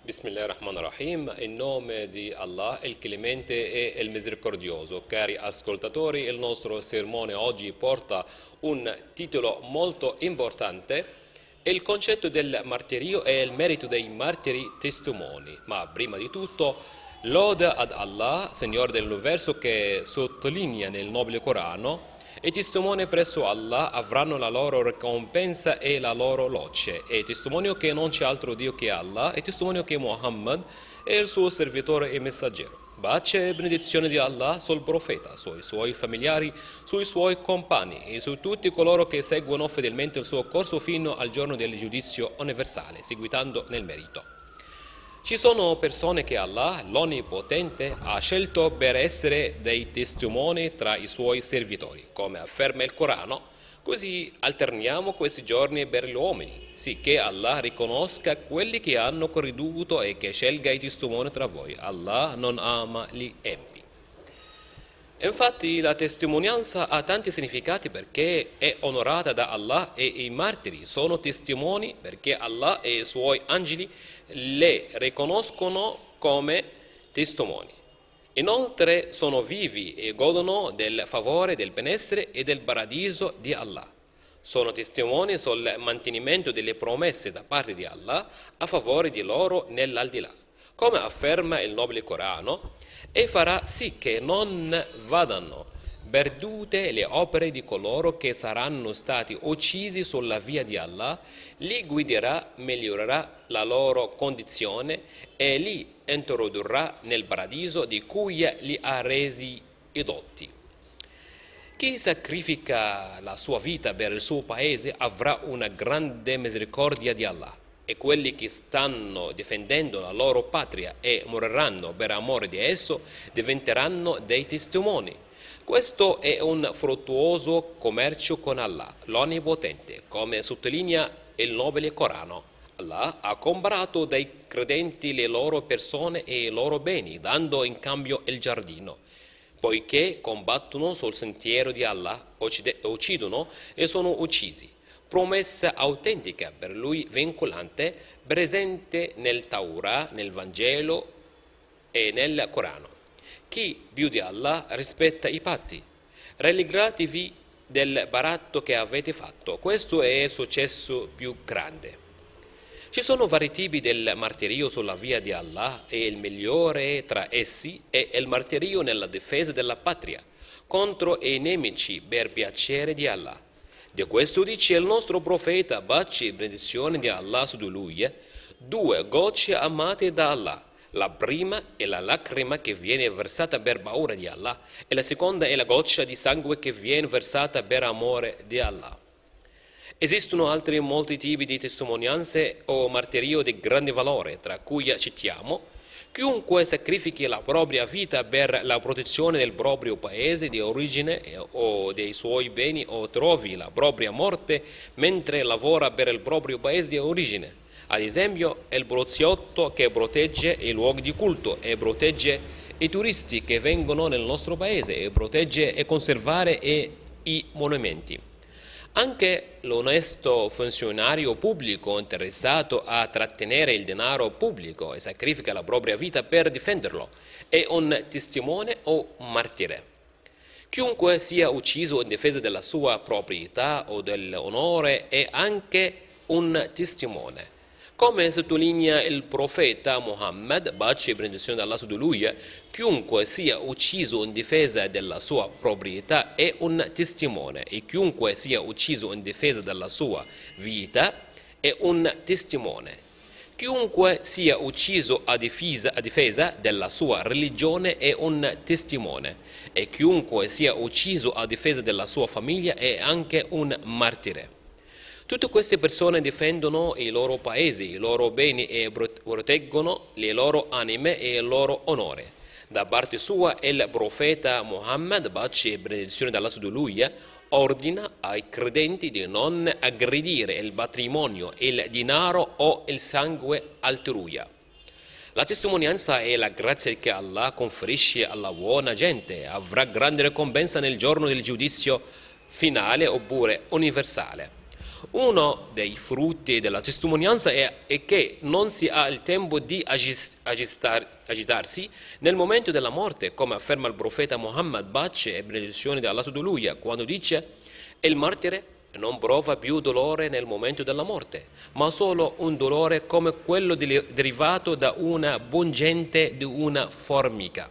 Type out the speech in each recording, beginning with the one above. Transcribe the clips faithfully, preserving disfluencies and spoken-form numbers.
Bismillahirrahmanirrahim, in nome di Allah, il clemente e il misericordioso. Cari ascoltatori, il nostro sermone oggi porta un titolo molto importante. Il concetto del martirio e il merito dei martiri testimoni. Ma prima di tutto, lode ad Allah, Signore dell'universo, che sottolinea nel nobile Corano: i testimoni presso Allah avranno la loro ricompensa e la loro loce. E testimonio che non c'è altro Dio che Allah, e testimonio che Muhammad è il suo servitore e messaggero. Pace e benedizione di Allah sul profeta, sui suoi familiari, sui suoi compagni e su tutti coloro che seguono fedelmente il suo corso fino al giorno del giudizio universale, seguitando nel merito. Ci sono persone che Allah, l'Onnipotente, ha scelto per essere dei testimoni tra i suoi servitori, come afferma il Corano. Così alterniamo questi giorni per gli uomini, sicché Allah riconosca quelli che hanno creduto e che scelga i testimoni tra voi. Allah non ama gli empi. Infatti la testimonianza ha tanti significati perché è onorata da Allah, e i martiri sono testimoni perché Allah e i suoi angeli le riconoscono come testimoni. Inoltre sono vivi e godono del favore, del benessere e del paradiso di Allah. Sono testimoni sul mantenimento delle promesse da parte di Allah a favore di loro nell'aldilà, come afferma il nobile Corano, e farà sì che non vadano perdute le opere di coloro che saranno stati uccisi sulla via di Allah, li guiderà, migliorerà la loro condizione e li introdurrà nel paradiso di cui li ha resi edotti. Chi sacrifica la sua vita per il suo paese avrà una grande misericordia di Allah, e quelli che stanno difendendo la loro patria e moriranno per amore di esso diventeranno dei testimoni. Questo è un fruttuoso commercio con Allah, l'Onnipotente, come sottolinea il nobile Corano. Allah ha comprato dai credenti le loro persone e i loro beni, dando in cambio il giardino. Poiché combattono sul sentiero di Allah, uccidono e sono uccisi. Promessa autentica per lui vincolante, presente nel Taura, nel Vangelo e nel Corano. Chi più di Allah rispetta i patti? Rallegratevi del baratto che avete fatto, questo è il successo più grande. Ci sono vari tipi del martirio sulla via di Allah, e il migliore tra essi è il martirio nella difesa della patria, contro i nemici per piacere di Allah. Di questo dice il nostro profeta, pace e benedizione di Allah su di lui: due gocce amate da Allah. La prima è la lacrima che viene versata per paura di Allah, e la seconda è la goccia di sangue che viene versata per amore di Allah. Esistono altri molti tipi di testimonianze o martirio di grande valore, tra cui citiamo: chiunque sacrifichi la propria vita per la protezione del proprio paese di origine o dei suoi beni, o trovi la propria morte mentre lavora per il proprio paese di origine. Ad esempio, il poliziotto che protegge i luoghi di culto e protegge i turisti che vengono nel nostro paese, e protegge e conservare i monumenti. Anche l'onesto funzionario pubblico interessato a trattenere il denaro pubblico e sacrifica la propria vita per difenderlo è un testimone o martire. Chiunque sia ucciso in difesa della sua proprietà o dell'onore è anche un testimone. Come sottolinea il profeta Muhammad, pace e benedizione d'Allah su di lui, chiunque sia ucciso in difesa della sua proprietà è un testimone, e chiunque sia ucciso in difesa della sua vita è un testimone. Chiunque sia ucciso a difesa, a difesa della sua religione è un testimone, e chiunque sia ucciso a difesa della sua famiglia è anche un martire. Tutte queste persone difendono i loro paesi, i loro beni, e proteggono le loro anime e il loro onore. Da parte sua il profeta Muhammad, pace e benedizione d'Allah su di lui, ordina ai credenti di non aggredire il patrimonio, il denaro o il sangue altrui. La testimonianza è la grazia che Allah conferisce alla buona gente, avrà grande ricompensa nel giorno del giudizio finale oppure universale. Uno dei frutti della testimonianza è, è che non si ha il tempo di agis- agistar- agitarsi nel momento della morte, come afferma il profeta Muhammad, pace e benedizione di Allah su di lui, quando dice: il martire non prova più dolore nel momento della morte, ma solo un dolore come quello deli- derivato da una pungente di una formica.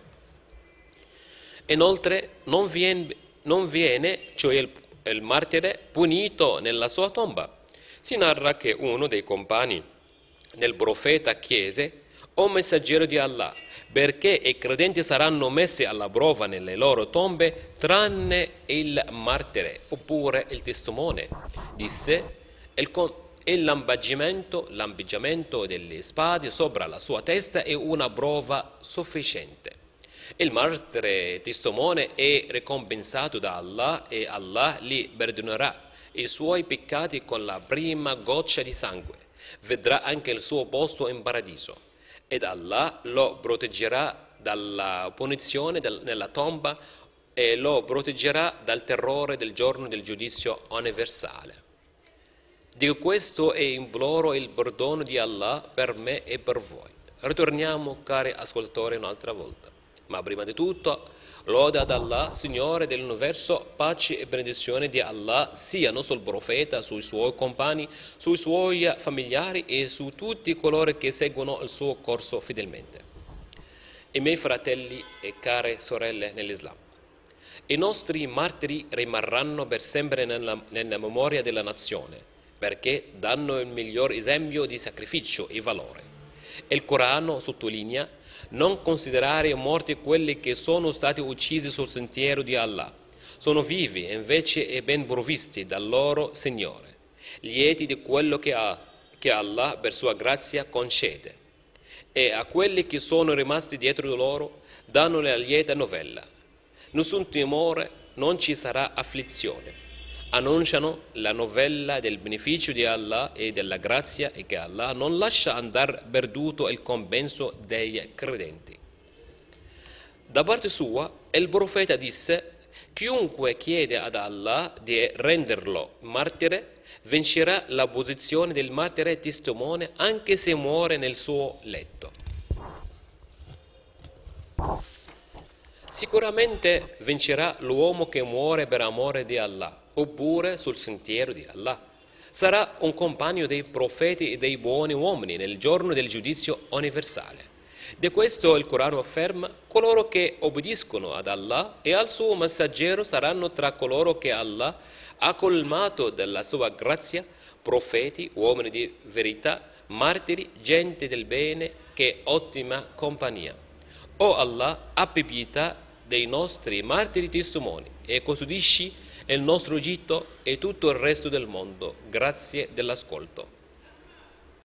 Inoltre non viene, non viene cioè il, il martire, punito nella sua tomba. Si narra che uno dei compagni del profeta chiese: o messaggero di Allah, perché i credenti saranno messi alla prova nelle loro tombe tranne il martire oppure il testimone? Disse: il, con- il lambagimento, l'ambiggiamento delle spade sopra la sua testa è una prova sufficiente. Il martire testimone è ricompensato da Allah e Allah gli perdonerà i suoi peccati con la prima goccia di sangue. Vedrà anche il suo posto in paradiso ed Allah lo proteggerà dalla punizione del, nella tomba e lo proteggerà dal terrore del giorno del giudizio universale. Dico questo e imploro il perdono di Allah per me e per voi. Ritorniamo, cari ascoltatori, un'altra volta. Ma prima di tutto, lode ad Allah, Signore dell'universo, pace e benedizione di Allah siano sul profeta, sui suoi compagni, sui suoi familiari e su tutti coloro che seguono il suo corso fedelmente. I miei fratelli e care sorelle nell'Islam, i nostri martiri rimarranno per sempre nella, nella memoria della nazione, perché danno il miglior esempio di sacrificio e valore. Il Corano sottolinea: non considerare morti quelli che sono stati uccisi sul sentiero di Allah. Sono vivi invece e ben provvisti dal loro Signore, lieti di quello che, ha, che Allah per sua grazia concede. E a quelli che sono rimasti dietro di loro danno la lieta novella. Nessun timore, non ci sarà afflizione. Annunciano la novella del beneficio di Allah e della grazia e che Allah non lascia andare perduto il compenso dei credenti. Da parte sua, il profeta disse: chiunque chiede ad Allah di renderlo martire, vincerà la posizione del martire testimone anche se muore nel suo letto. Sicuramente vincerà l'uomo che muore per amore di Allah, oppure sul sentiero di Allah. Sarà un compagno dei profeti e dei buoni uomini nel giorno del giudizio universale. Di questo il Corano afferma: coloro che obbediscono ad Allah e al suo messaggero saranno tra coloro che Allah ha colmato della sua grazia, profeti, uomini di verità, martiri, gente del bene, che ottima compagnia. O Allah, abbi pietà dei nostri martiri testimoni e custodisci il nostro Egitto e tutto il resto del mondo. Grazie dell'ascolto.